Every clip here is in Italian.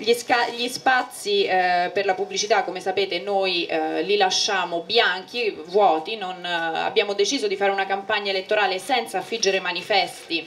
Gli spazi per la pubblicità, come sapete, noi li lasciamo bianchi, vuoti, abbiamo deciso di fare una campagna elettorale senza affiggere manifesti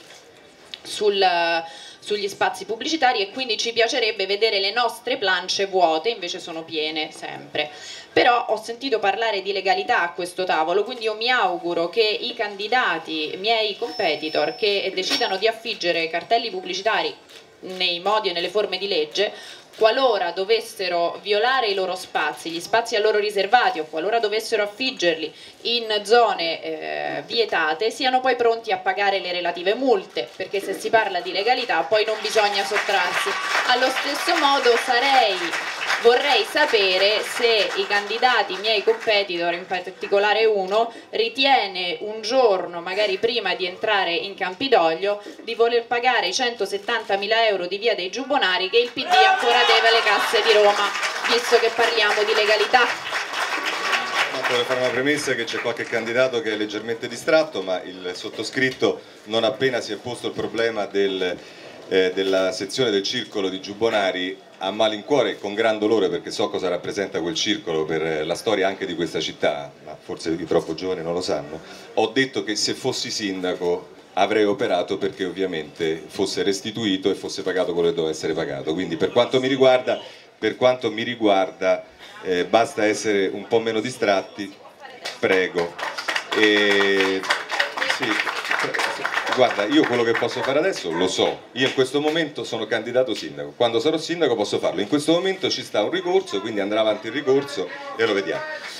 sugli spazi pubblicitari, e quindi ci piacerebbe vedere le nostre plance vuote, invece sono piene sempre. Però ho sentito parlare di legalità a questo tavolo, quindi io mi auguro che i candidati, i miei competitor, che decidano di affiggere cartelli pubblicitari nei modi e nelle forme di legge, qualora dovessero violare i loro spazi, gli spazi a loro riservati, o qualora dovessero affiggerli in zone vietate, siano poi pronti a pagare le relative multe, perché se si parla di legalità poi non bisogna sottrarsi. Allo stesso modo vorrei sapere se i candidati, i miei competitor, in particolare uno, ritiene un giorno, magari prima di entrare in Campidoglio, di voler pagare i 170.000 euro di Via dei Giubbonari che il PD ancora deve alle casse di Roma, visto che parliamo di legalità. Vorrei fare una premessa che c'è qualche candidato che è leggermente distratto, ma il sottoscritto, non appena si è posto il problema della sezione del circolo di Giubbonari, a malincuore e con gran dolore, perché so cosa rappresenta quel circolo per la storia anche di questa città, ma forse i troppo giovani non lo sanno, ho detto che se fossi sindaco avrei operato perché ovviamente fosse restituito e fosse pagato quello che doveva essere pagato. Quindi per quanto mi riguarda basta essere un po' meno distratti, prego. Sì. Guarda, io quello che posso fare adesso lo so, io in questo momento sono candidato sindaco, quando sarò sindaco posso farlo, in questo momento ci sta un ricorso, quindi andrà avanti il ricorso e lo vediamo.